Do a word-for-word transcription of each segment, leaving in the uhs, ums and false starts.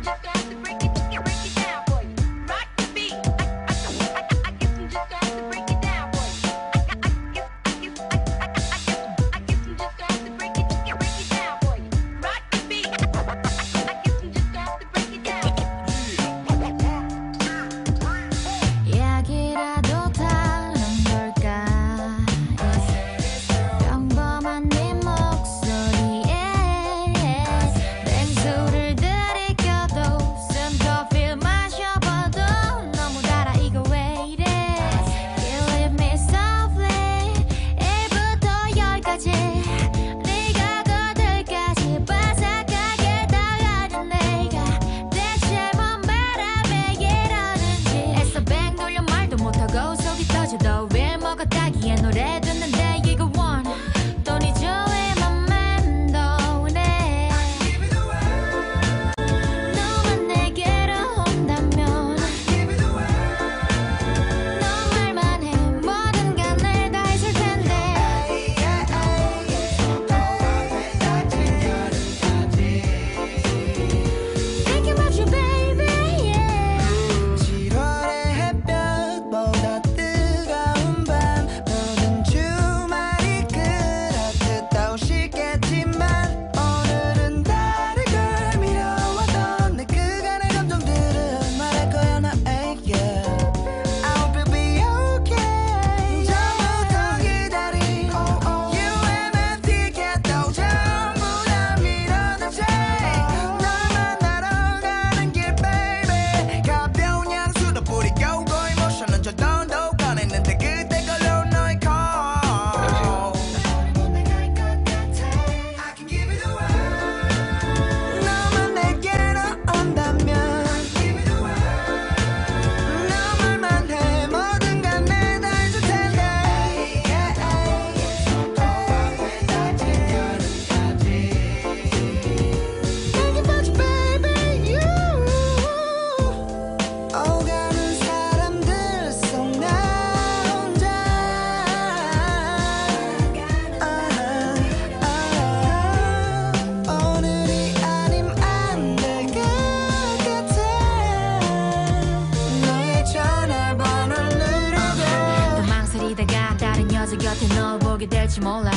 될지 몰라.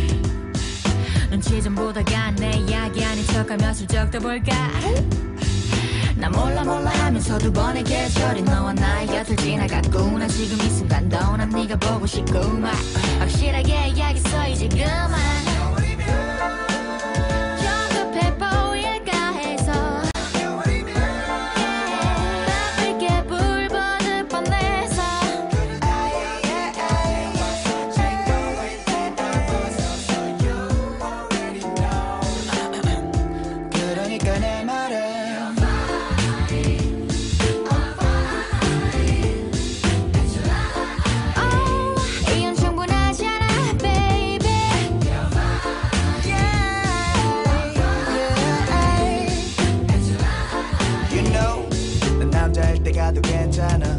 눈치 좀 보다가 내 이야기 아닌 척하며 슬쩍 떠볼까. 나 몰라 몰라 하면서 두 번의 계절이 너와 나의 곁을 지나갔구나. 지금 이 순간도 난 네가 보고 싶구만. 확실하게 이야기했어 이제 그만. 가도 괜찮아.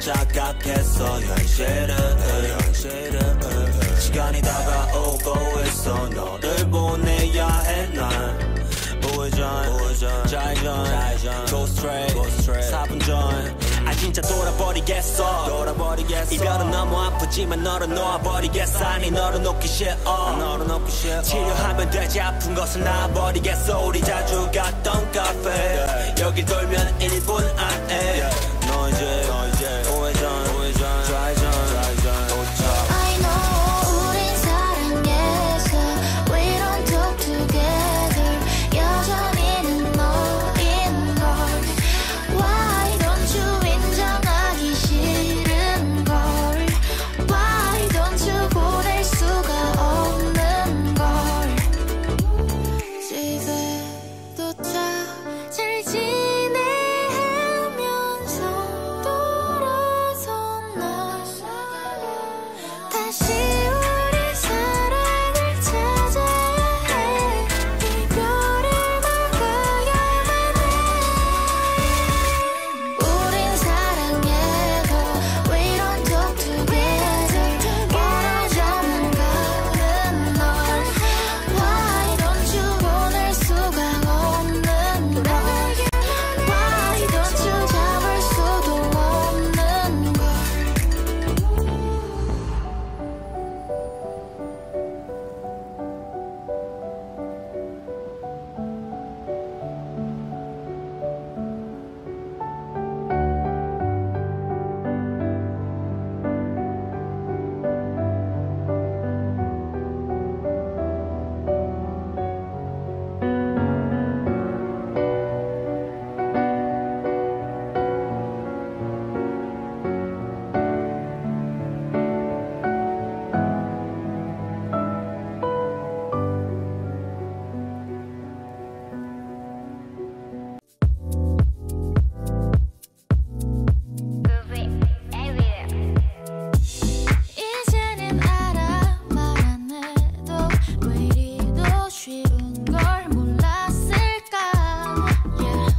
착각했어 현실은 시간이 다가오고 있어 너를 보내야 해 난 우회전 좌회전 Go straight 사 분 전 아 진짜 돌아버리겠어 돌아버리겠어 이별은 너무 아프지만 너를 놓아버리겠어 아니 너를 놓기 싫어 너를 놓기 싫어 치료하면 되지 아픈 것을 놔버리겠어 우리 자주 갔던 카페 yeah. 여길 돌면 일 분 안에 yeah. 너 이제 너 이제 우회전 우회전 좌회전 좌회전 도착 I know 우린 사랑해서 We don't talk together 여전히는 너인 걸 Why don't you 인정하기 싫은 걸 Why don't you 보낼 수가 없는 걸 집에 도착 잘 지내 하면서 돌아서 나 다시 우리 사랑을 찾아야 해 이별을 막아야만 해 우린 사랑해도 We don't talk together 멀어져만 가는 널 Why don't you 보낼 수가 없는 걸 Why don't you 잡을 수도 없는 걸 이제는 알아 말 안 해도 왜 이리도 쉬운 걸 몰랐을까 yeah.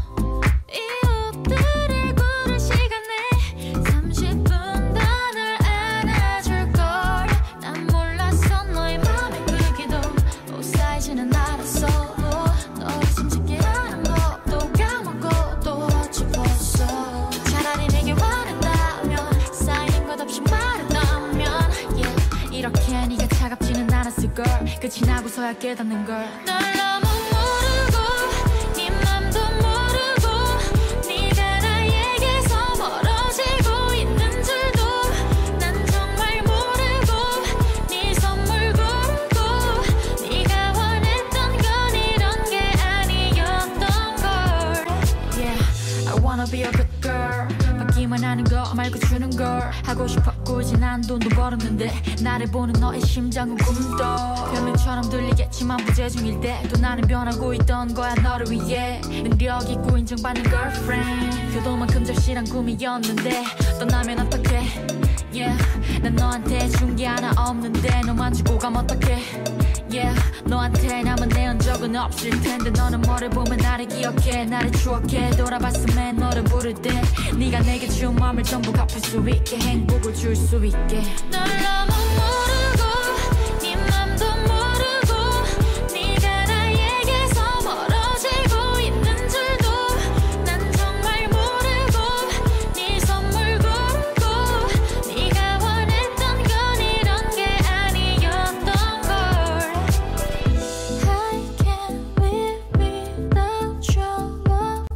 이웃들을 부른 시간에 삼십 분 더 널 안아줄걸 난 몰랐어 너의 맘의 크기도 옷 사이즈는 알았어도 너를 숨쉽게 하는 법도 까먹고 또 짚었어 차라리 내게 화낸다면 쌓이는 것 없이 말했다면 yeah. 이렇게 네가 차갑지는 않았을걸 끝이 나고서야 깨닫는 걸 널 너무 모르고 네 맘도 모르고 네가 나에게서 멀어지고 있는 줄도 난 정말 모르고 네 선물 고르고 네가 원했던 건 이런 게 아니었던 걸 Yeah, I wanna be a good girl 받기만 하는 거 말고 주는 걸 하고 싶어 굳이 난 돈도 벌었는데 나를 보는 너의 심장은 꿈도 변명처럼 들리겠지만 부재중일 때도 나는 변하고 있던 거야 너를 위해 능력 있고 인정받는 girlfriend 효도만큼 절실한 꿈이었는데 떠나면 어떡해 yeah. 난 너한테 준 게 하나 없는데 너만 주고 가면 어떡해 yeah. 너한테 남은 내 흔적은 없을 텐데 너는 뭐를 보면 나를 기억해 나를 추억해 돌아봤음에 너를 부를 때 네가 내게 준 마음을 전부 갚을 수 있게 행복을 줄 수 있게 널 너무 모르고 네 맘도 모르고 네가 나에게서 멀어지고 있는 줄도 난 정말 모르고 네 선물 고르고 네가 원했던 건 이런 게 아니었던 걸 I can't live without your love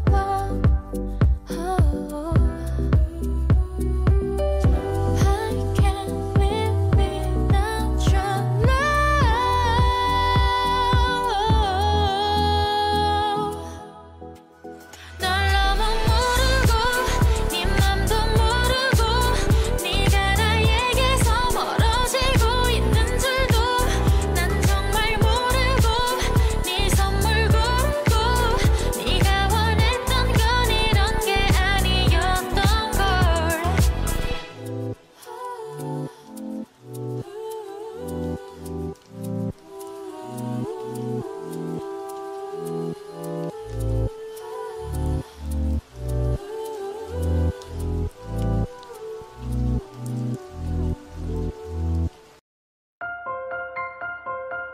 oh. I can't live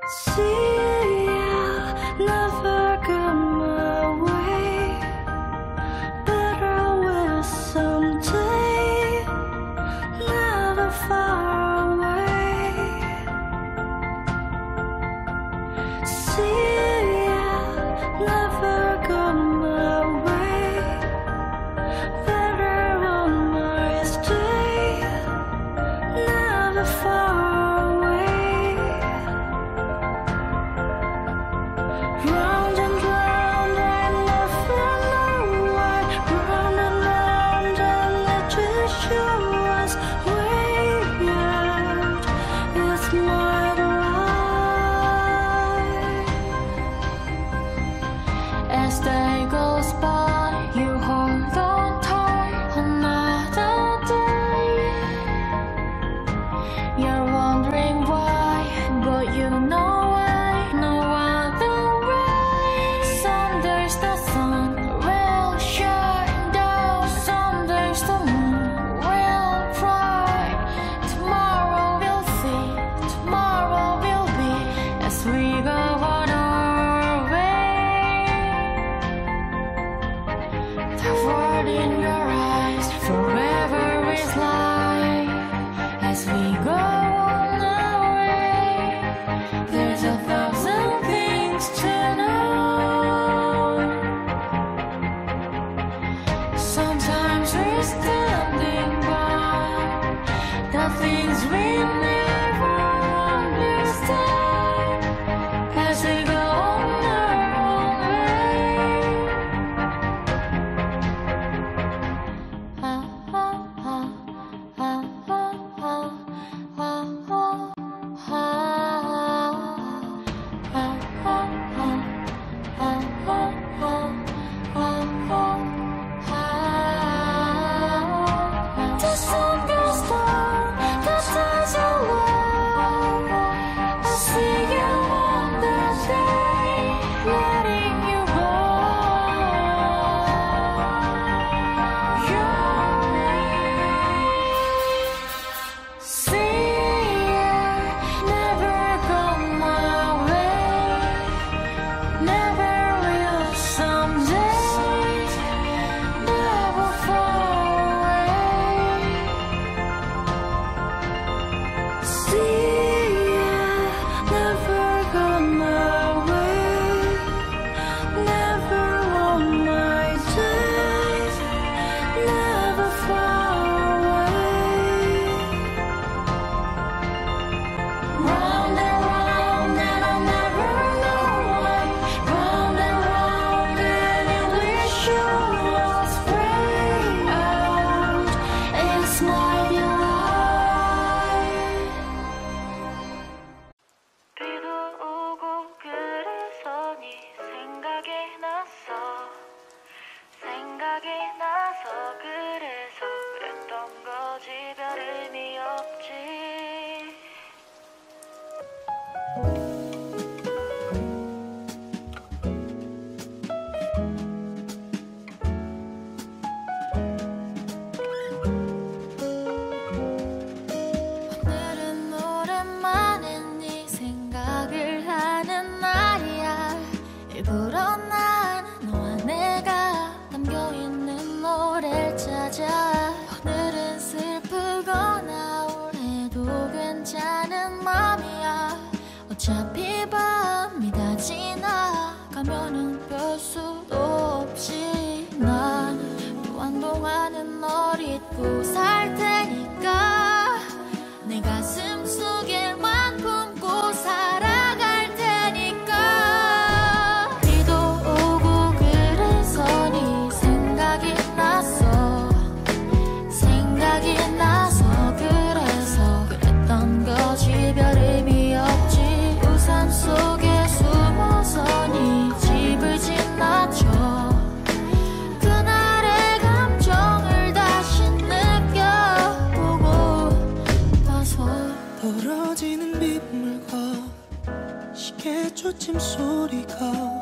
초침 소리가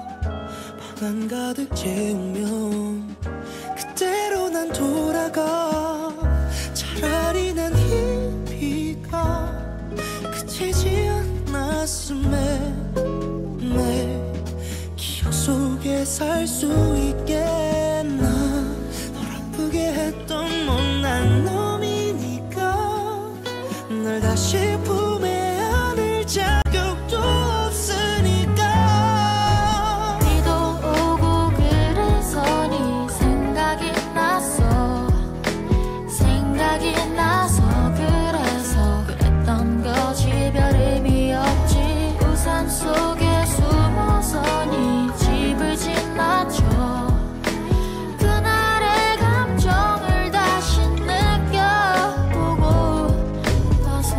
방 가득 채우면 그대로 난 돌아가. 차라리 난 이 비가 그치지 않아 가슴에 내 기억 속에 살 수 있겠나. 널 아프게 했던 못난 놈이니까 널 다시 품에 안을 자격도 없으니까. 비도 오고 그래서 네 생각이 났어. 생각이 나서 그래서 그랬던 거지. 별 의미 없지. 우산 속에 숨어서 네 집을 지나쳐. 그날의 감정을 다시 느껴보고 나서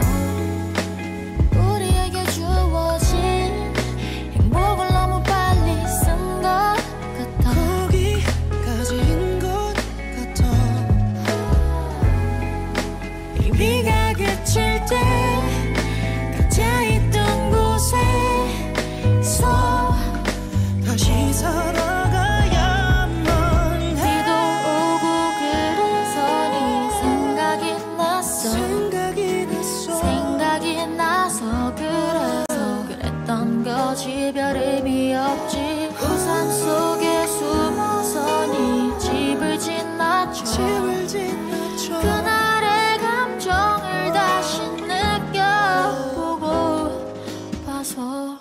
우리에게 주어진 행복을 너무 빨리 쓴 것 같아. 거기까지인 것 같아. 이 비가 그칠 때 갇혀있던 곳에서 다시 살아가야만 해. 비도 오고 그래서 네 생각이 났어. 생각이 났어. 생각이 나서 그래서 그랬던 거지. 별 의미 없지. 우산 속에 숨어서 네 집을 지나쳐. 집을 지나쳐. 그날의 감정을 다시 느껴보고 봐서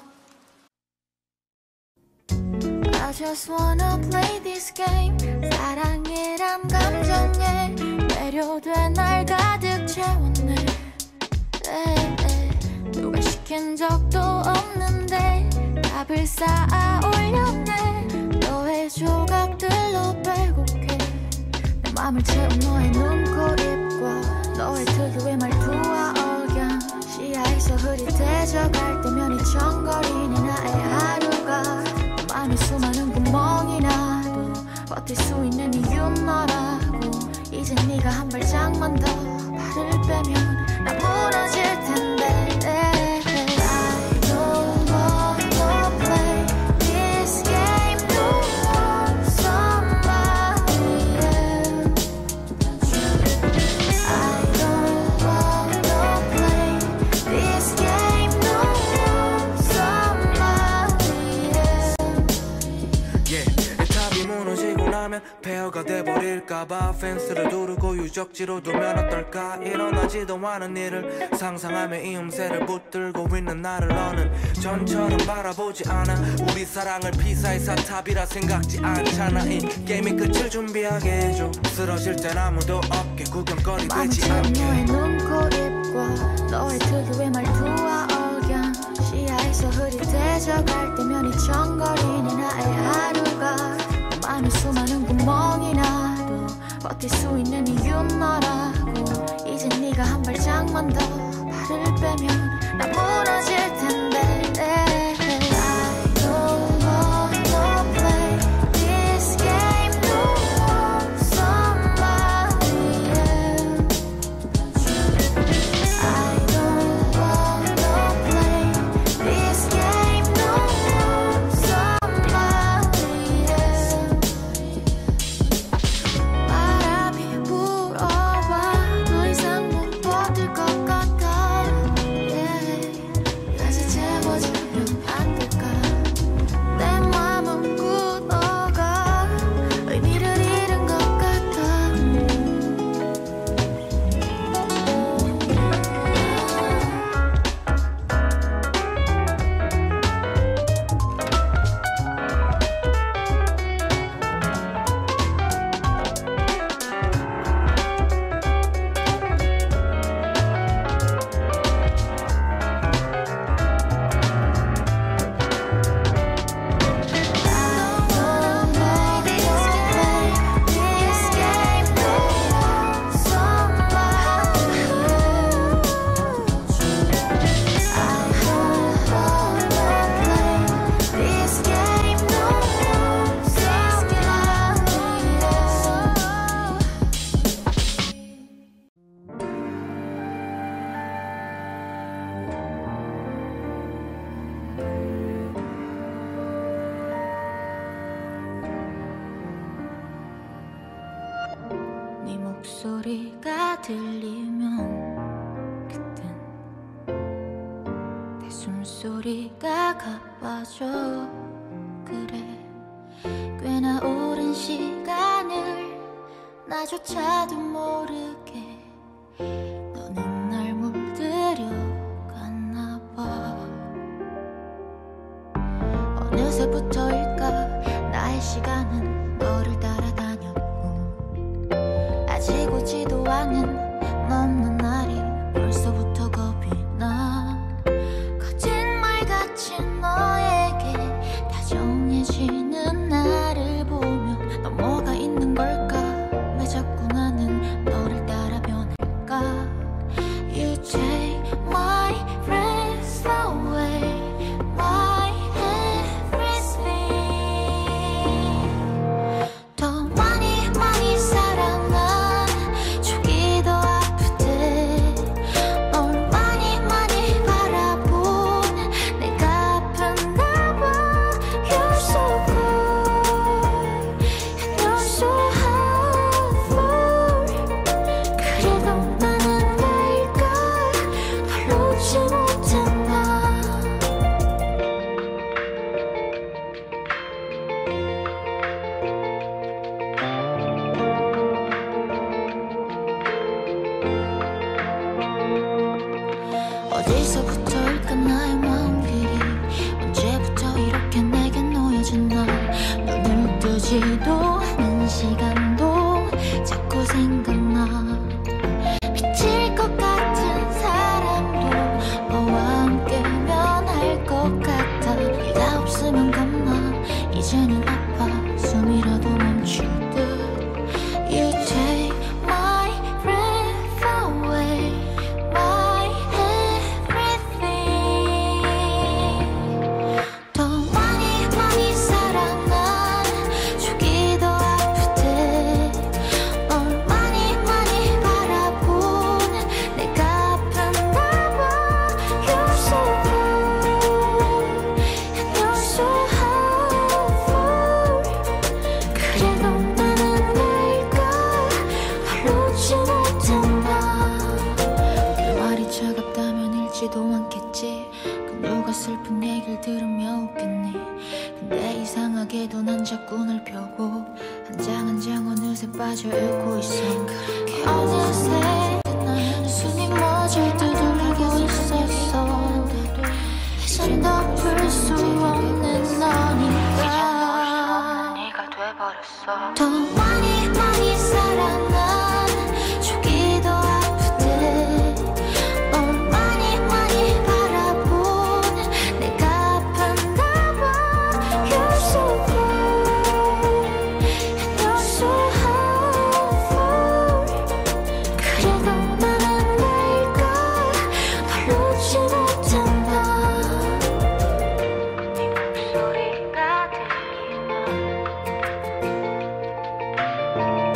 I just wanna play this game. 사랑이란 감정에 매료된 날 가득 채웠네. 네, 네. 누가 시킨 적도 없는데 답을 쌓아 올렸네. 너의 조각들로 빼곡해 내 맘을 채운 너의 눈, 코, 입과 너의 특유의 말투와 억양. 시야에서 흐릿해져갈 때면 이청거리는 나의 하루가. 맘에 수많은 구멍이 나도 버틸 수 있는 이유는 너라고. 이제 네가 한 발짝만 더 발을 빼면 나 무너질 텐데. I don't wanna play this game no more. Somebody else. I don't wanna play this game no more. Somebody else. Yeah, 답이 무너지고 나면 폐허가 돼버릴까봐 펜스를 두르고 유적지로 두면 어떨까. 일어나지도 않은 일을 상상하며 이 음새를 붙들고 있는 나를 너는 전처럼 바라보지 않아. 우리 사랑을 피사의 사탑이라 생각지 않잖아. 이 게임의 끝을 준비하게 해줘. 쓰러질 땐 아무도 없게 구경거리 되지 않게. 너의 눈, 코, 입과 너의 특유의 말투와 억양. 시야에서 흐릿해져갈 때면 이청거리는 나의 하루가. 내 맘에 수많은 구멍이 나도 버틸 수 있는 이유는 너라고. 이제 네가 한 발짝만 더 발을 빼면 나 무너질 텐데. I don't wanna play this game no more. Somebody else. I don't wanna play this game no more. Somebody else. 바람이 불어와 더 이상 못 버틸 것 같아. Yeah. 다시 채워주면 안 될까. 내 맘은 굳어가 의미를 잃은 것 같아. 목소리가 들리면 그땐 내 숨소리 가까워져. 그래 꽤나 오랜 시간을 나조차도 모르게 너는 날 물들여 갔나 봐. 어느새부터일까 나의 시간은 너를 따라다녔고 아직 오지도 않은 넘는 날이 벌써부터 겁이 나. 거짓말같이 너에게 다정해지는 나를 보며 넌 뭐가 있는 걸까? 왜 자꾸 나는 너를 따라 변할까? You take my breath away, my everything. 더 많이 많이 사랑한 촉이 더 아프대. 널 많이 많이 바라본 내가 아픈가 봐. You're so good and you're so hurtful. 그래도 나는 왜일까? 널 놓지 못했나. 어디서부터일까 나의 마음길이 언제부터 이렇게 내게 놓여진 날. 눈을 뜨지도 않은 시간도 자꾸 생각나. 미칠 것 같은 사람도 너와 함께면 할 것 같아. 네가 없으면 겁나 이제는 아파 숨이라도 멈출 듯. You take my breath away, my everything. 더 많이 많이 사랑한 촉이 더 아프대. 널 많이 많이 바라본 내가 아픈가 봐. You're so good and you're so hurtful. 그래도 나는 왜일까? 널 놓지 못했나. 그 말이 차갑다면 읽지도 않겠지. 그 누가 슬픈 얘기를 들으며 웃겠니. 근데 이상하게도 난 자꾸 널 펴고 한 장 한 장 어느새 빠져 읽고 있어. 어느새 숨이 멎을 듯 울고 있었어. 이젠 덮을 수 없는 너니까. 더 많이 많이 사랑한 촉이 더 아프대. 널 많이 많이 바라본 내가 아픈가 봐. You're so good and you're so hurtful. 그래도 나는 왜일까? 널 놓지 못한다. 네 목소리가 들리면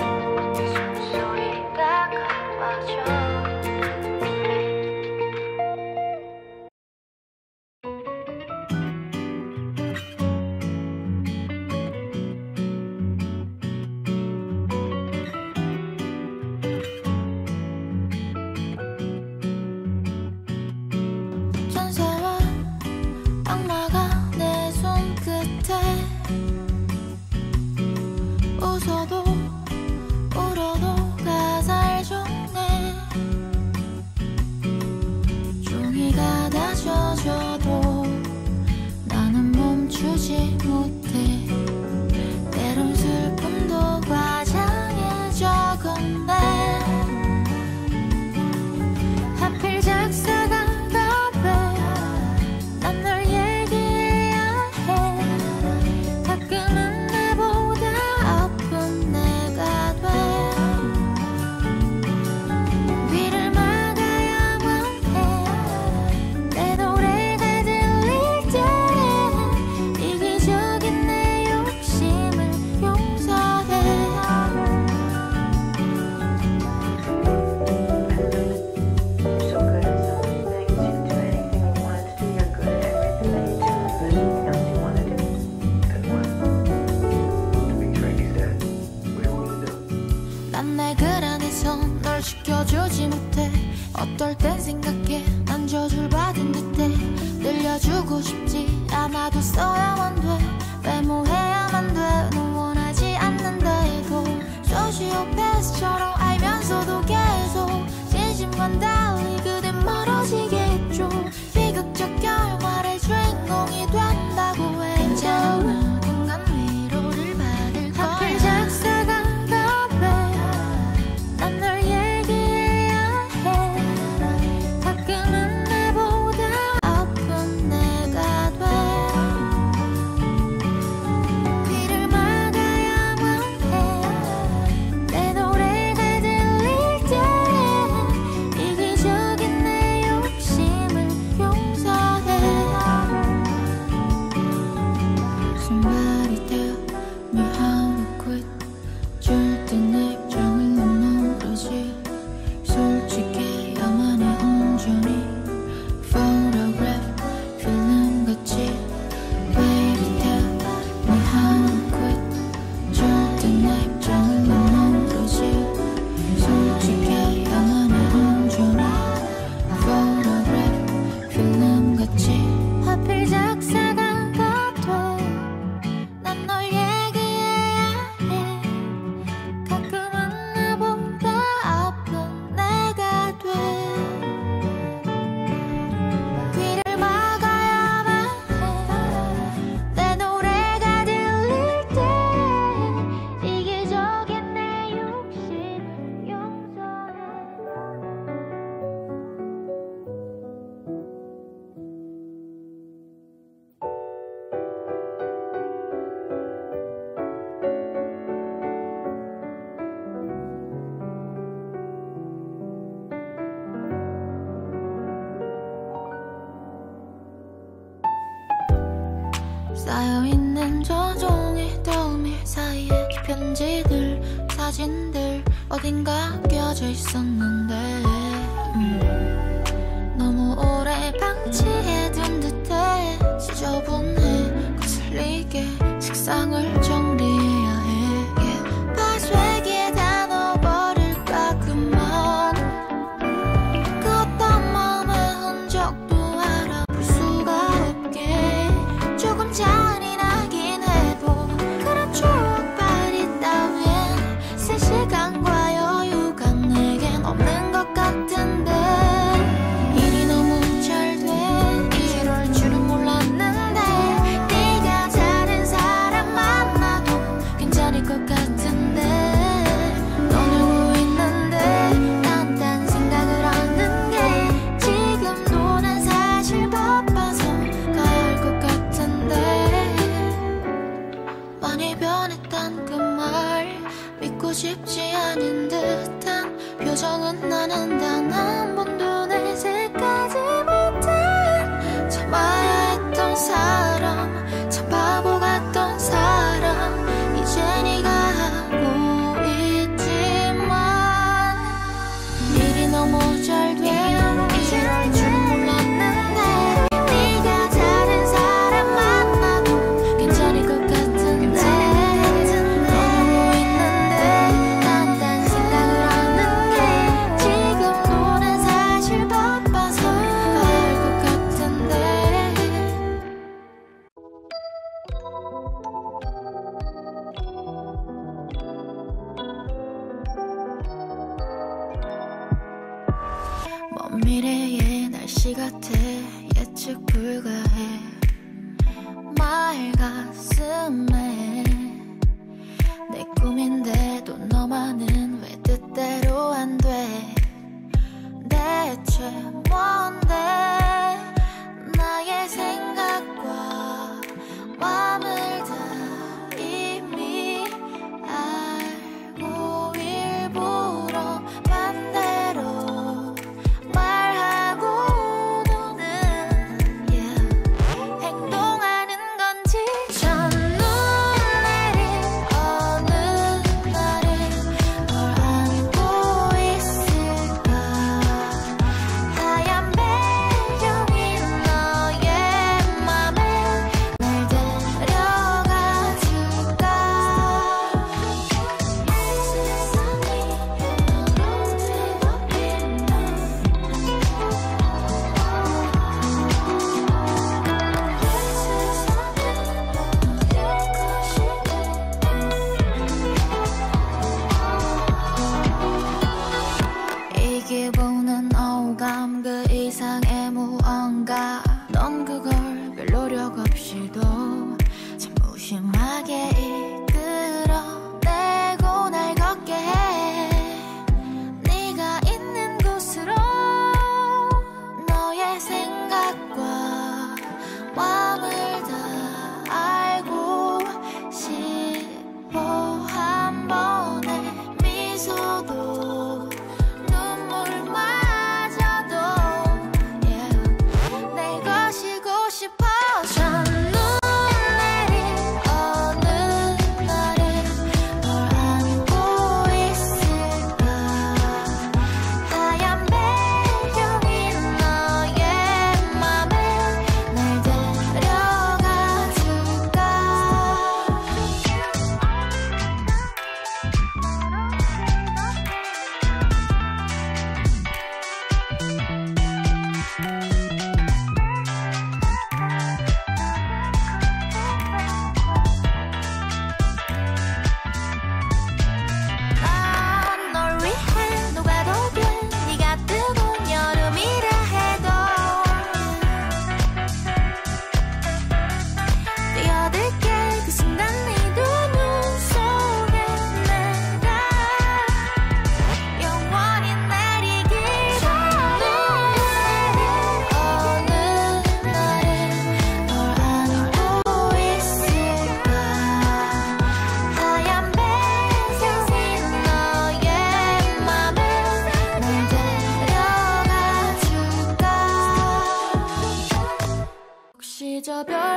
쌓여있는 조종의 더미 사이에 편지들 사진들 어딘가 껴져 있었는데 음. 너무 오래 방치해둔 듯해 지저분해 거슬리게 책상을 정리해야 해 yeah. 파쇄기에 다 넣어버릴까 그만 그 어떤 마음의 흔적도 알아볼 수가 없게 조금 잔인하긴 해도 그런 추억발이 따윈 세 시간과 여유가 내겐 없는 것 같은데 일이 너무 잘 돼 이럴 줄은 몰랐는데 네가 다른 사람 만나도 괜찮을 것 같은데 넌 울고 있는데 난 딴 생각을 하는 게 지금도 난 사실 바빠서 가야 할 것 같은데 많이 변했단 그 말 믿고 싶지 않은 듯한 표정은 나는 단 한 번도 내색하지 못한 참아야 했던 사람 참 바보 같던 사람 이제 네가 하고 있지만 일이 너무 잘 돼 이럴 줄 몰랐는데 네가 다른 사람 만나도 괜찮을 것 같은데 너무 있는데 난 딴 생각을 하는 게 지금도 난 사실 바빠서 가야 할 것 같은데 먼 미래의 날씨 같아 예측 불가해 말 가슴에 내 꿈인데도 너만은 왜 뜻대로 안 돼 대체 뭔데 나의 생각과 마음을 다 이미 알고 일부러 반대로 말하고 노는 yeah. 행동하는 건지 첫눈에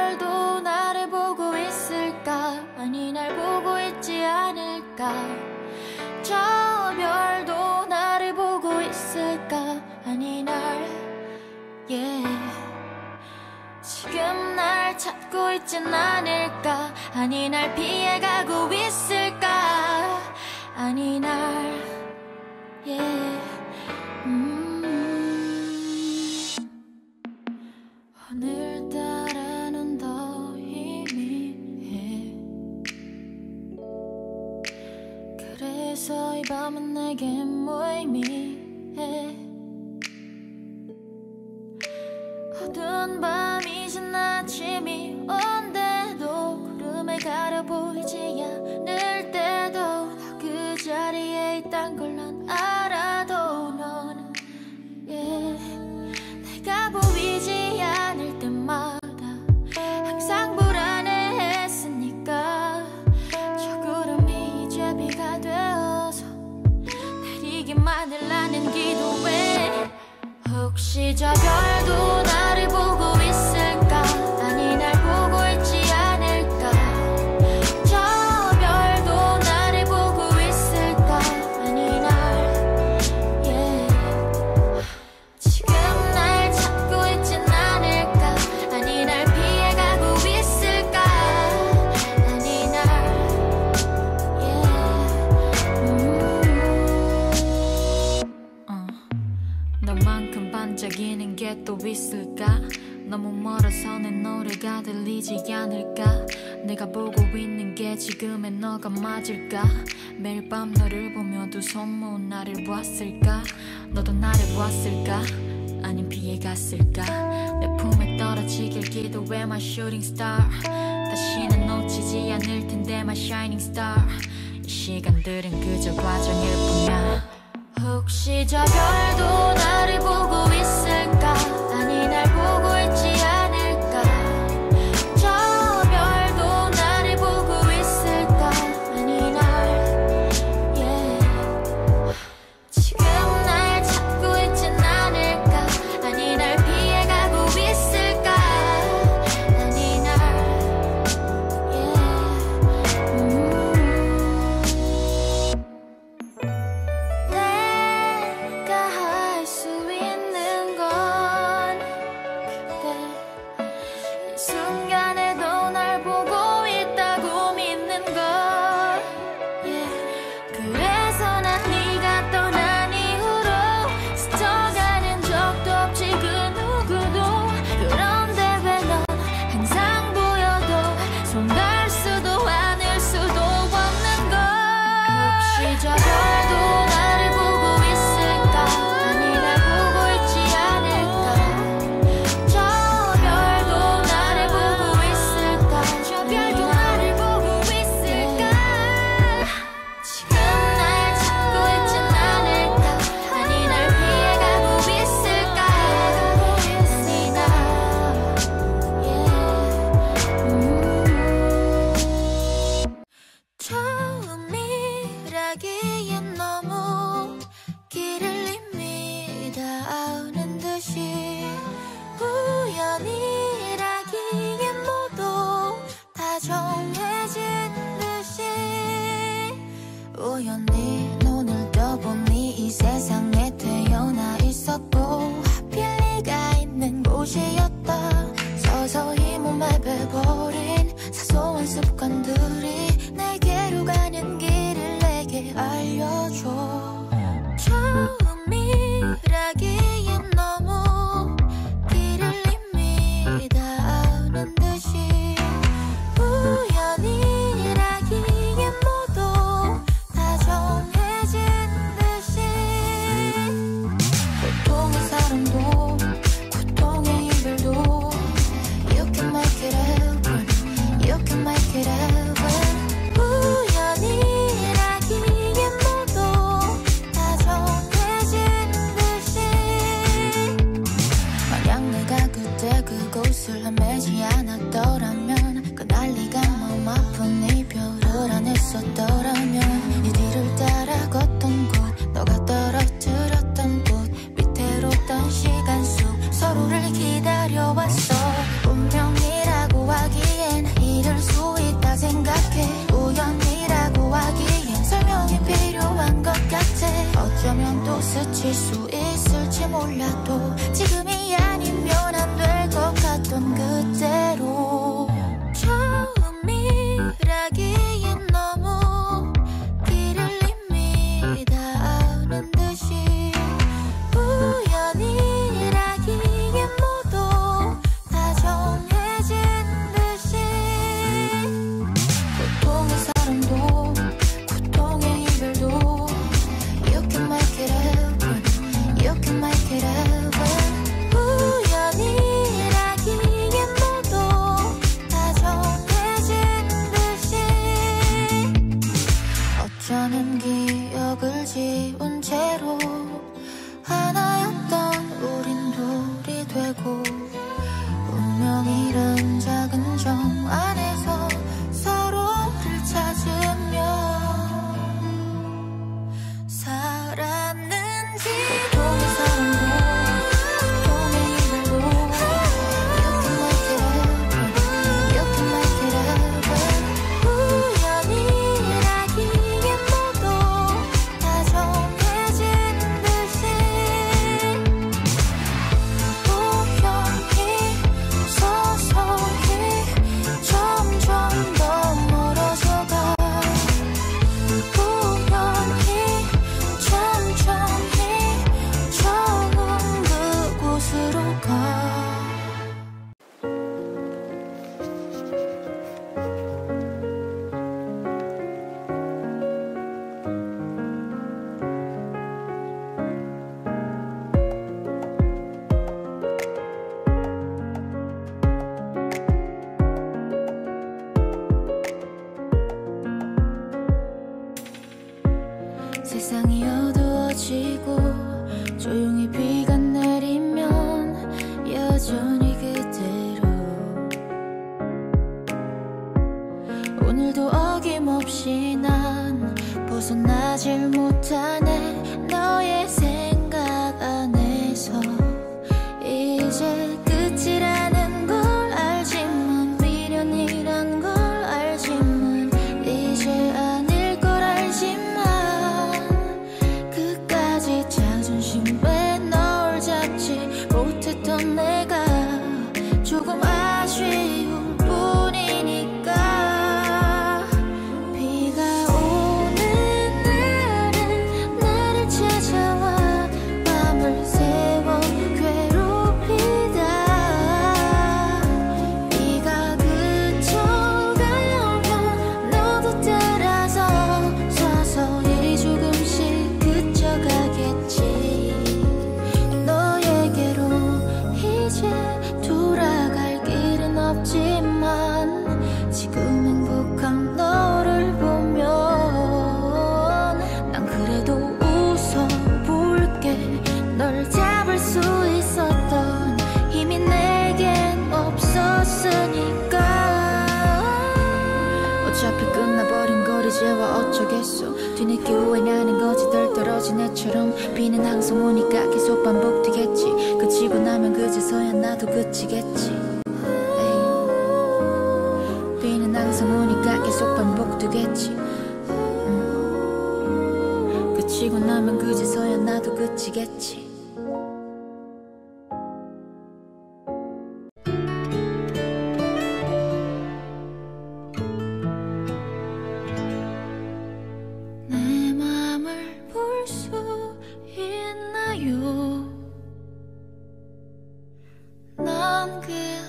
별도 나를 보고 있을까? 아니 날 보고 있지 않을까? 저 별도 나를 보고 있을까? 아니 날 yeah. 지금 날 찾고 있진 않을까? 아니 날 피해가고 있을까? 아니 날 yeah. 음. 오늘따라는 더 희미해. 그래서 이 밤은 내겐 무의미해. 어두운 밤이 진 아침이 온데도 구름에 가려 보이지 않을 때도 그 자리에 있단 걸 난 알아도 너는 yeah. 내가 보이지 않을 때마다 항상 불안해했으니까 저 구름이 이제 비가 되어서 내리기만을 하는 기도해. 혹시 저 별도 나를 보고 있을까? 아니 날 보고 있지 않을까? 저 별도 나를 보고 있을까? 아니 날 yeah. 지금 날 찾고 있진 않을까? 아니 날 피해가고 있을까? 아니 날 yeah. 음. 어. 너만큼 반짝이는 게 또 있을까? 너무 멀어서 내 노래가 들리지 않을까? 내가 보고 있는 게 지금의 너가 맞을까? 매일 밤 너를 보며 두 손 모은 나를 보았을까? 너도 나를 보았을까? 아님 피해갔을까? 내 품에 떨어지길 기도해 my shooting star. 다시는 놓치지 않을 텐데 my shining star. 이 시간들은 그저 과정일 뿐이야. 혹시 저 별도 나를 보고 있을까? 아니 날 보고 있지 않을까? 저 별도 나를 보고 있을까? 아니 날 yeah. 지금 날 찾고 있진 않을까? 아니 날 피해가고 있을까? 아니 날 yeah. 음. 순간에도 날 보고 있다고 믿는 걸 yeah. 그래서 난 네가 떠난 이후로 스쳐가는 적도 없지 그 누구도. 그런데 왜 넌 항상 보여도 손 닿을 수도 안을 수도 없는 걸. 혹시 저 별도 나를 보고 있을까? 아니 날 보고 있지 않을까? 저 별도 나를 보고 있을까? 저 별도 나를 보고 있을까? 지금 날 찾고 있진 않을까? 아니 날 피해가고 있을까? 아니 나 yeah. 음. 처음이라기엔 너무 길을 이미 다 아는 듯이 우연이라기엔 모두 다 정해진 듯이 우연히 눈을 떠보니 이 세상에 태어나 있었고 하필 네가 있는 곳이었다. 서서히 몸에 배버린 사소한 습관들이 내게로 가는 길을 내게 알려줘. 처음이라기엔 너무 길을 이미 다 아는 듯이 우연이라기엔 모두 다 정해진 듯이 고통의 사랑도 고통의 이별도 You can make it happen You can make it happen 오늘도 어김없이 난 벗어나질 못하네 너의 생각 안에서 이제 끝이라는 걸 알지만 미련이란 걸 알지만 이제 아닐 걸 알지만 끝까지 자존심에 널 잡지 못했던 내가 조금 아쉬운 뿐이니까 비가 오는 날은 나를 찾아와 밤을 새워 괴롭히다 비가 그쳐가면 너도 따라서 서서히 조금씩 그쳐가겠지 너에게로 이제 돌아갈 길은 없지만 지금 행복한 너를 보면 난 그래도 웃어볼게 널 잡을 수 있었던 힘이 내겐 없었으니까 어차피 끝나버린 걸 이제와 어쩌겠어 뒤늦게 후회나는 거지 덜 떨어진 애처럼 비는 항상 오니까 계속 반복되겠지 그치고 나면 그제서야 나도 그치겠지 에이. 비는 항상 오니까 계속 반복되겠지 음. 그치고 나면 그제서야 나도 그치겠지 내 맘을 볼 수 있나요 난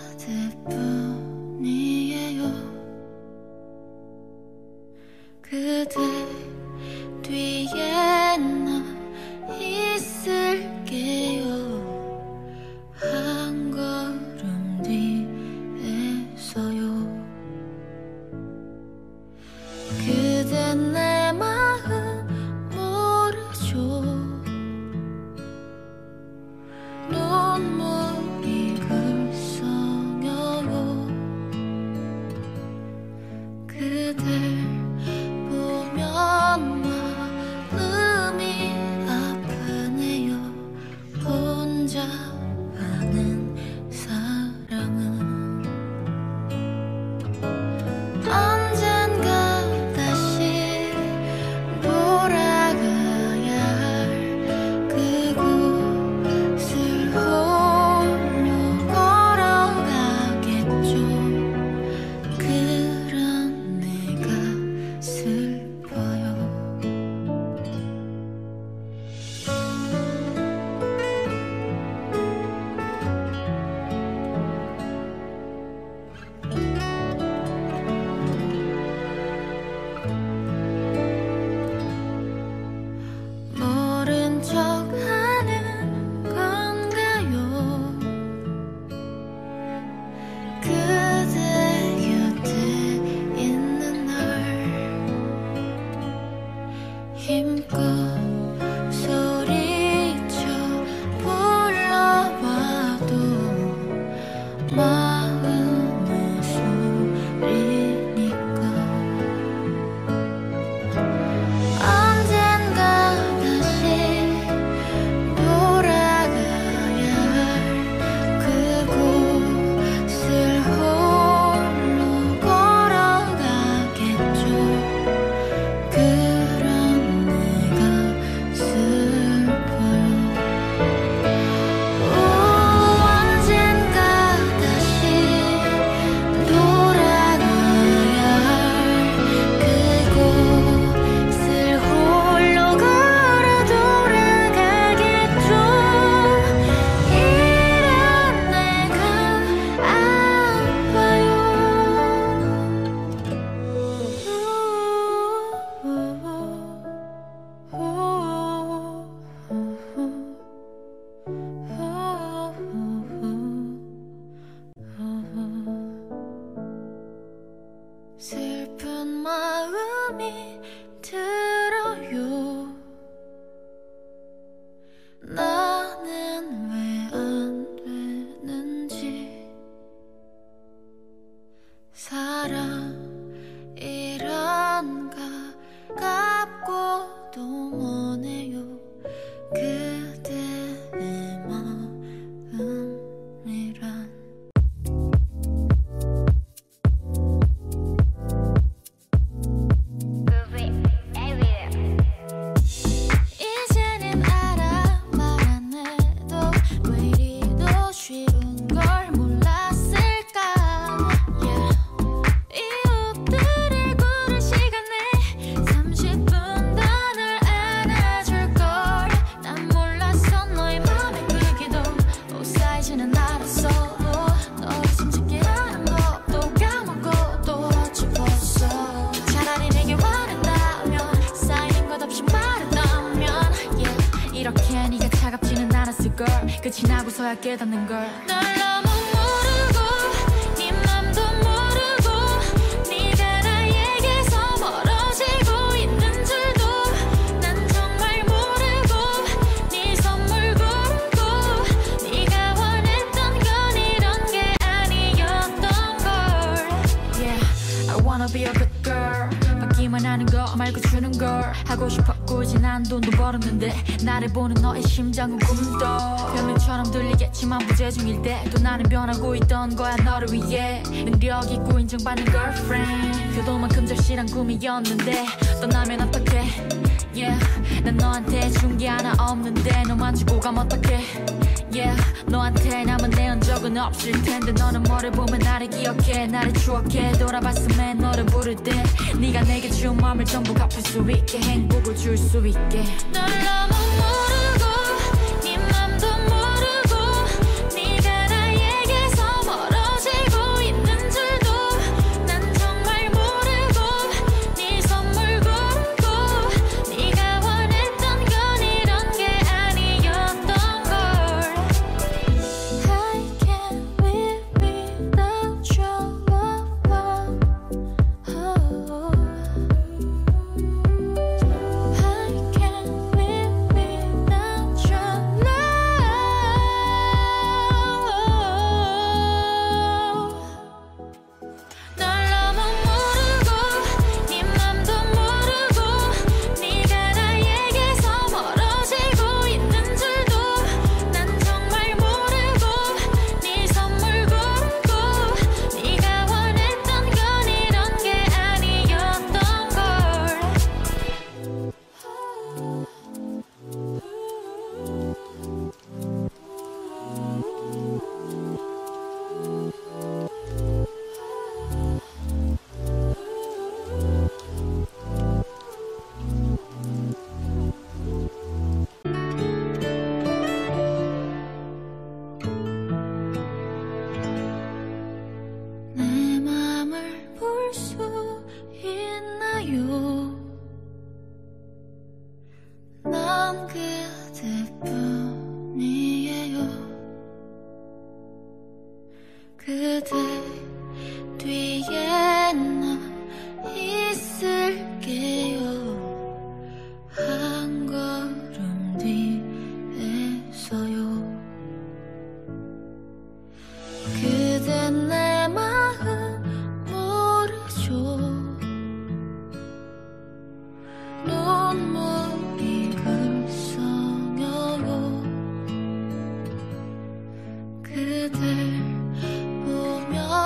그대뿐이에요 그대 뒤에 나 있을게요 한 걸음 뒤에서요 그대 내 마음 모르죠 눈물이 글썽여요 그댈 보면 마음이 아프네요 혼자 하는 사랑은 언젠가 다시 돌아가야 할 그곳을 홀로 걸어가겠죠 그런 내가 슬퍼요 모른 척 하는 건가요 그대 곁에 있는 날 힘껏 소리쳐 불러봐도 마음의 소리니까 언젠가 다시 돌아가야 할 그곳을 홀로 걸어가겠죠 그런 내가 슬퍼요 오, 언젠가 다시 돌아가야 할 그곳을 홀로 걸어 돌아가겠죠 이런 내가 아파요 슬픈 마음이 들어요 나는 왜 안 되는지 사랑이 서야 깨닫는 걸. 널 너무 모르고 네 맘도 모르고 네가 나에게서 멀어지고 있는 줄도 난 정말 모르고 네 선물 고르고 네가 원했던 건 이런 게 아니었던 걸. Yeah, I wanna be a good girl. 받기만 하는 거 말고 주는 걸 하고 싶어. 굳이 난 돈도 벌었는데 나를 보는 너의 심장은 꿈도 변명처럼 들리겠지만 부재중일 때도 나는 변하고 있던 거야 너를 위해. 능력 있고 인정받는 girlfriend 효도만큼 절실한 꿈이었는데 떠나면 어떡해. Yeah, 난 너한테 준 게 하나 없는데 너만 주고 가면 어떡해. Yeah, 너한테 남은 내 흔적은 없을 텐데 너는 뭐를 보면 나를 기억해. 나를 추억해. 돌아봤음에 너를 부를 때 네가 내게 준 마음을 전부 갚을 수 있게 행복을 줄 수 있게. 널 너무 모르고 네 맘도 모르고 네가 나에게서 멀어지고 있는 줄도 난 정말 모르고 네 선물 고르고 네가 원했던 건 이런 게 아니었던 걸. I can't live without your love. Oh. I can't live without your love. 널 너무 모르고 네 맘도 모르고 네가 나에게서 멀어지고 있는 줄도 난 정말 모르고 네 선물 고르고 네가 원했던 건 이런 게 아니었던 걸. 내 맘을 볼 수 있나요? 난 그대뿐이에요. 그대 뒤에 나 있을게요. 한 걸음 뒤에서요. 그대 내 마음 모르죠. 눈물이 글썽여요. 그댈 보며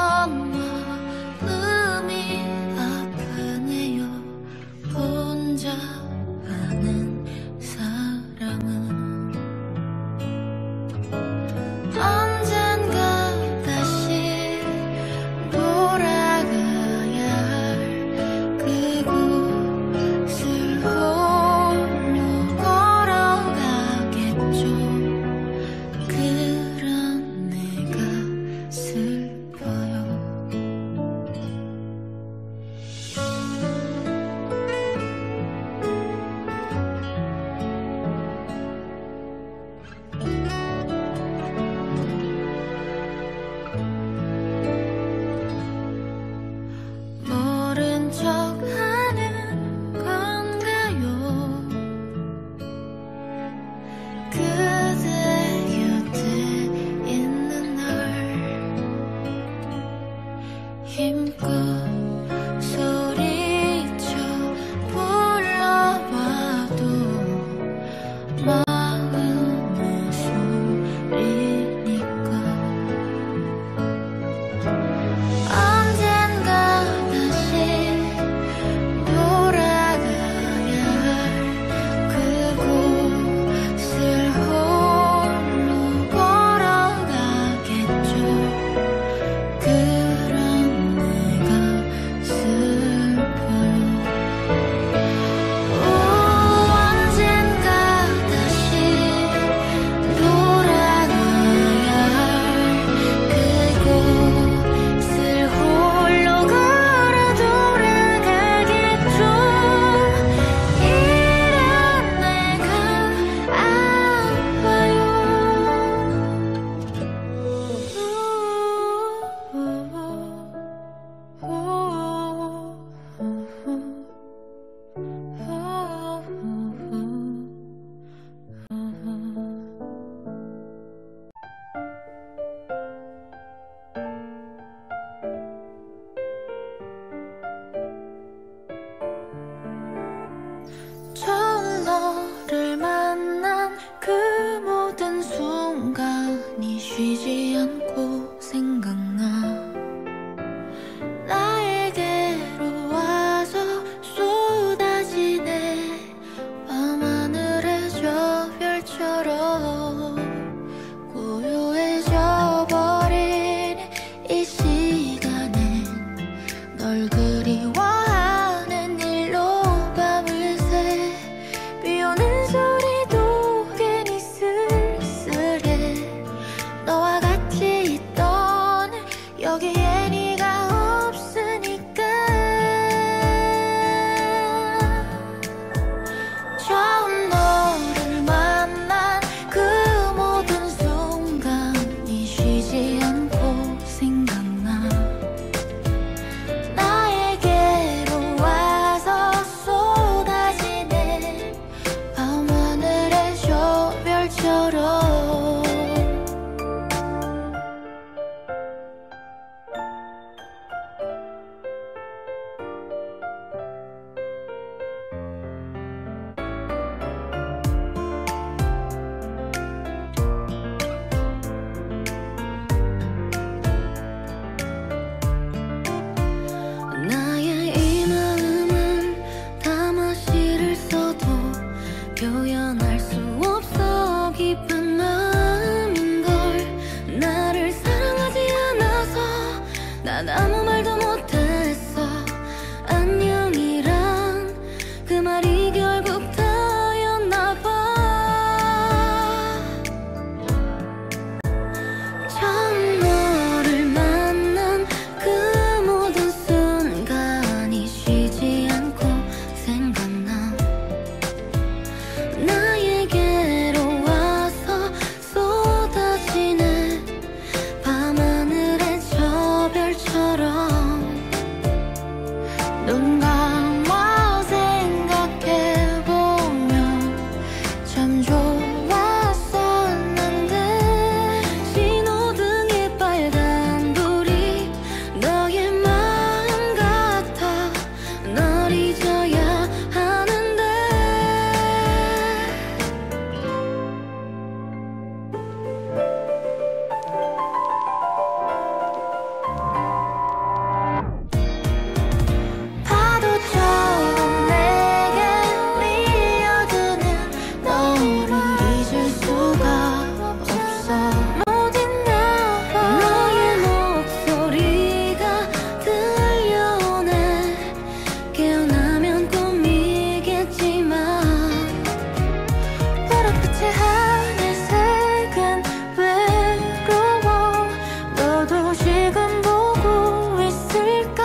널 그리워하는 일로 밤을 새 비오는 소리도 괜히 쓸쓸해 너와 같이 있던 여기에 네가 없으니까 처음 너를 만난 그 모든 순간이 쉬지 않고 생각나 나에게로 와서 쏟아지네 밤하늘의 저 별처럼 나의 이 마음은 담아시를 써도 표현할 수 없어 깊은 마음인걸 나를 사랑하지 않아서 난 아무 말도 못했어 안녕이란 그 말이 결국 다였나 봐 처음 너를 만난 그 모든 순간이 쉬지 않고 생각나 나에게로 와서 쏟아지네 밤하늘의 저 별처럼 눈 감아 생각해보면 참 좋았었는데 신호등의 빨간 불이 너의 마음 같아 널 잊어야 하는데 파도처럼 내게 밀려드는 너를 잊을 수가 없어 못 있나 봐 너의 목소리가 들려오네 깨어나면 꿈이겠지만 바로 끝에 하늘색은 외로워 너도 지금 보고 있을까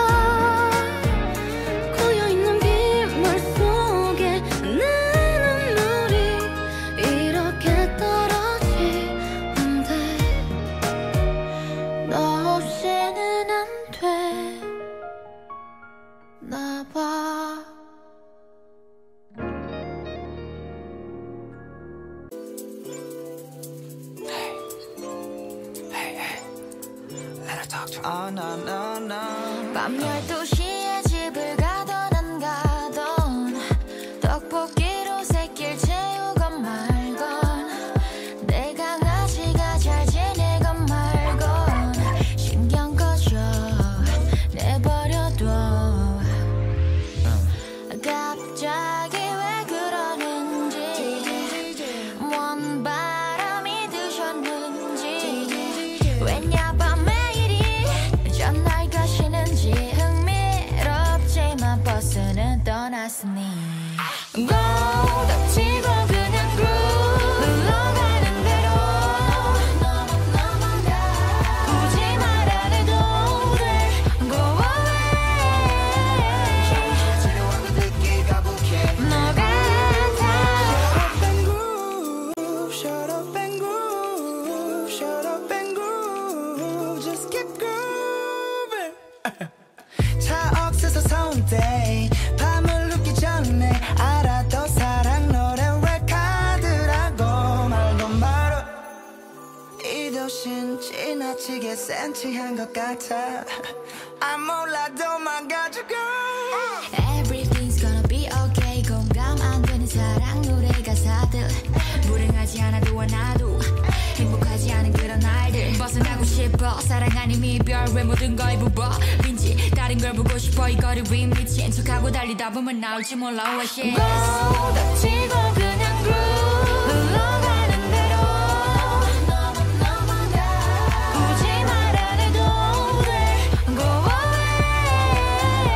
고여있는 빗물 속에 내 눈물이 이렇게 떨어지는데 너 없이는 안 되나 봐 Oh no no no 밤 열두 시에 집을 가던 안 가던 떡볶이로 새끼를 채우건 말건 내 강아지가 잘 지내건 말건 신경 꺼져 내버려둬 갑자기 왜 그러는지 먼 바람이 드셨는지 왜냐 밤에 전날 가시는지 흥미롭지만 버스는 떠났으니 Go 덮치고 그냥 groove 흘러가는 대로 굳이 말 안 해도 돼 Go away 너 같아 Shut up and groove, shut up and groove, just keep grooving. 차 억세서 서운데 밤을 눕기 전에 알아도 사랑 노래 왜 카드라고 말도 말어 이 도시는 지나치게 센치한 것 같아 안 몰라도 막아주고 Everything's gonna be okay 공감 안 되는 사랑 노래 가사들 불행하지 않아도 하나도 행복하지 않은 그런 날들 벗어나고 싶어 사랑 아닌 이별 왜 모든 걸 부어 빈지 다른 걸 보고 싶어 이거를 위 미친 척하고 달리다 보면 나올지 몰라 What shit 덮치고 그냥 groove 흘러가는 대로 굳이 말 안 해도 돼 Go away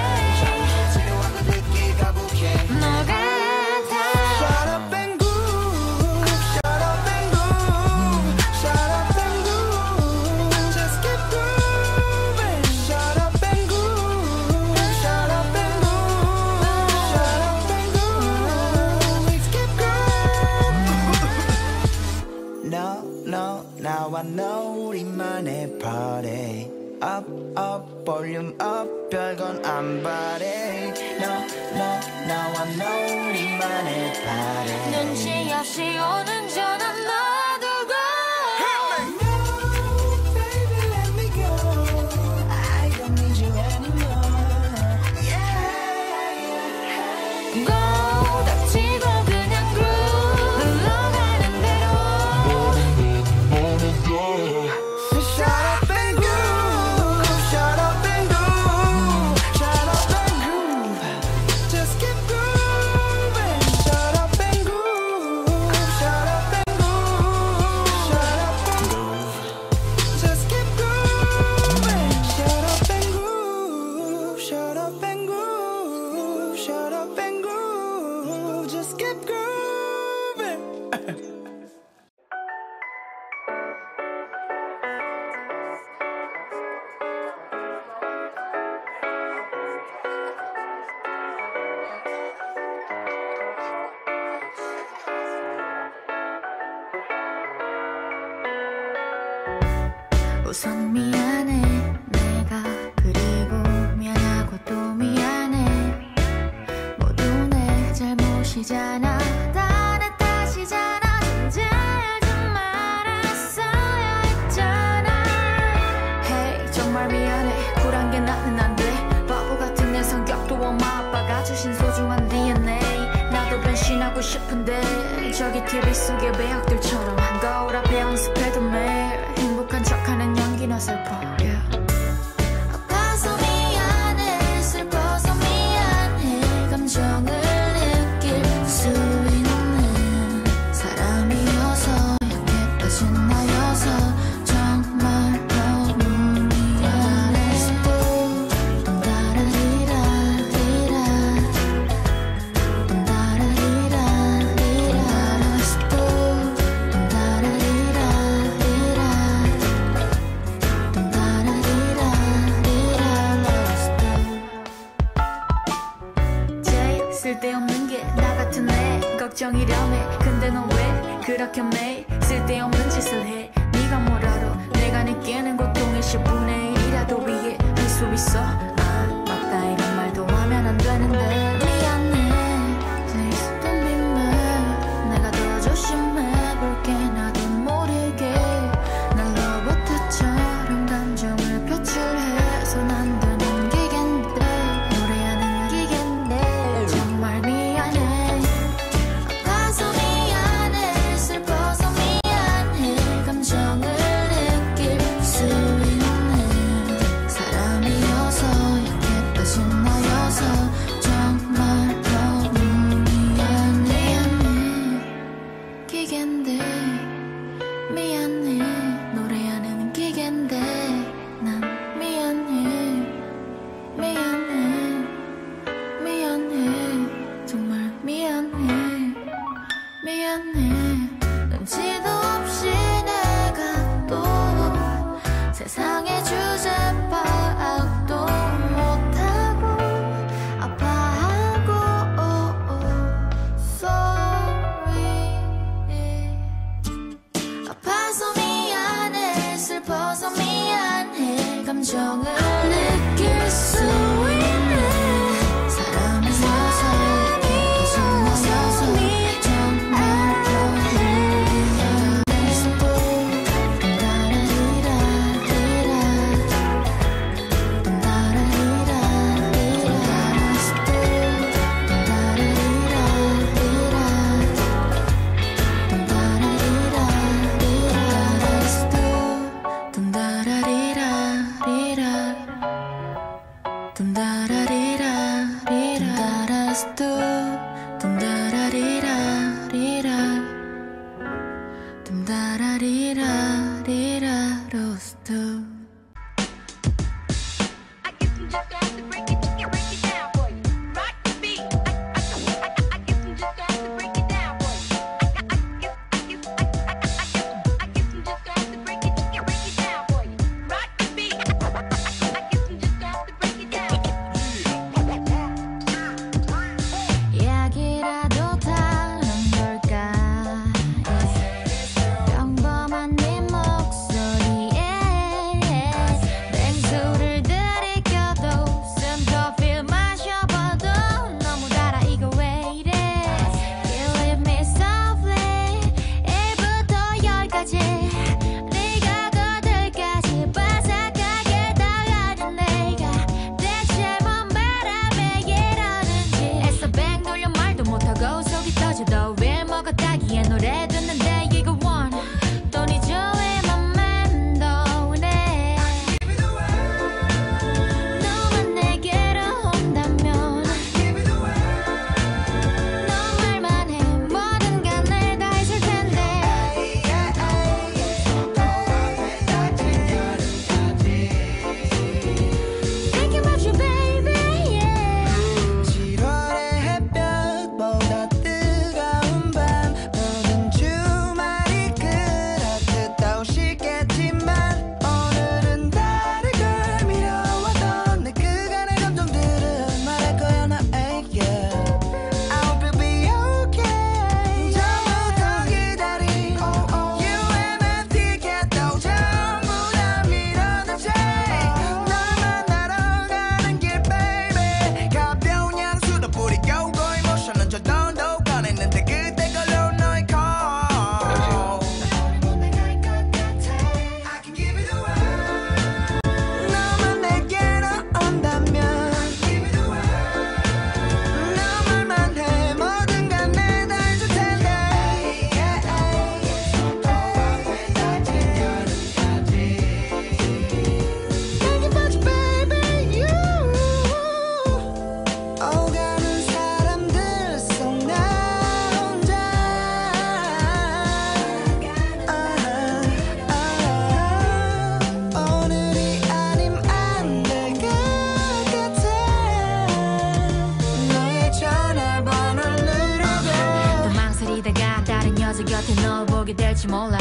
up up 볼륨 up 별건 안 바래 No no 나와 너 우리만의 party 눈치 없이 오는 전화 놔두고 No baby let me go I don't need you anymore Yeah yeah Go 닥치고 그냥 groove 흘러가는 대로 Shut up and groove Shut up and groove Shut up and groove Just keep grooving Shut up and groove Shut up and groove Shut up and groove Just keep grooving Shut up and groove Shut up and groove Shut up and groove Just keep grooving 우선 미안해 내가 그리고 미안하고 또 미안해 모두 내 잘못이잖아 다 내 탓이잖아 진짜 좀 말했어야 했잖아 Hey 정말 미안해 쿨한 게 나는 안돼 바보 같은 내 성격도 엄마 아빠가 주신 소중한 디엔에이 나도 변신하고 싶은데 저기 티비 속의 배역들처럼 거울 앞에 연습해도 매일 행복한 척하는 연기나 슬퍼 yeah. 아파서 미안해 슬퍼서 미안해 감정을 느낄 수 있는 사람이어서 약해 빠진 나여서 정말 너무 미안해 똥다라리라 리라 똥다라리라 리라 똥다라리라 리라 제일 쓸데없는 게 나 같은 애 걱정이라며 근데 넌 왜 그렇게 매일 쓸데없는 짓을 해 네가 뭘 알아 내가 느끼는 고통의 십분의 일이라도 위해 할 수 있어 아 맞다 이런 말도 하면 안 되는데 미안해 Please don't be mad 내가 더 조심해 볼게 나도 모르게 날 로봇처럼 감정을 표출해서 난 되는 기계인데 노래하는 기계인데 정말 미안해 아파서 미안해 슬퍼서 미안해 감정을 느낄 수 있는 사람이어서 약해 빠진 나여서 정말 너무 미안해 기계인데 미안해 노래하는 기계인데 난 미안해 미안해 미안해 정말 미안해 미안해 눈치도 없이 내가 또 세상의 주제 파악도 못하고 아파하고 oh, oh, sorry 아파서 미안해 슬퍼서 미안해 감정을 느낄 수 있는 사람이어서 거짓말이어서 정말 너무 미안해 똥다라리라 리라 똥다라리라 사이에 노래 듣는데 이거 원 또 네 좋아에만 맴도네 너만 내게로 온다면 너 말만 해 뭐든 간에 다 해줄 텐데 Thinking about you baby yeah 칠월의 햇볕보다 뜨거운 밤 모든 주말이 그렇듯 쉽겠지만 오늘은 다른 걸 미뤄왔던 내 그간의 감정들은 말할 거야 나에게 I will be okay 처음부터 기다린 You and my ticket도 전부 다 밀어둔 채 널 만나러 가는 길 baby 가벼운 향수도 뿌리고 거의 모션은 저 던도 꺼냈는데 그때 걸로 너의 call I can give it away 너만 내게로 온다면 너 말만 해 뭐든 간에 다 해줄 텐데 Thinking about you baby you 오가는 사람들 속 나 혼자 오늘이 아님 안 될 것 같아 너의 전화번호를 누르고 또 망설이다가 다른 여자 곁에 널 보게 될지 몰라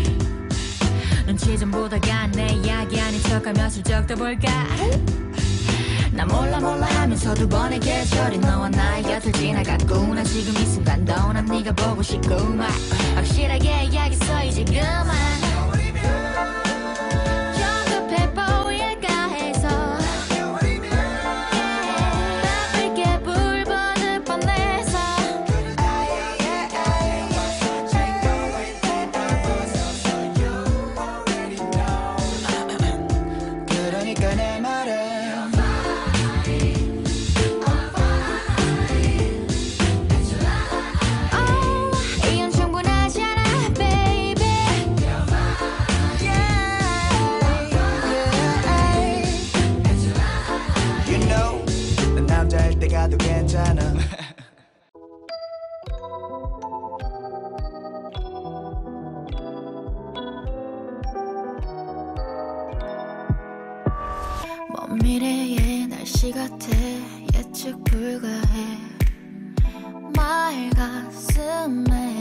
눈치 좀 보다가 내 이야기 아닌 척하며 슬쩍 떠볼까 나 몰라 몰라 하면서 두 번의 계절이 너와 나의 곁을 지나갔구나 지금 이 순간도 난 네가 보고 싶구만 확실하게 이야기했어 이제 그만 좀 급해 보일까 해서 바쁠게 불 보듯 뻔해서 그러니까 내 말은 oh, 이건 충분하잖아 baby You know 난 남자일 때 가도 괜찮아 먼 미래의 날씨 같아 예측 불가해 말 가슴에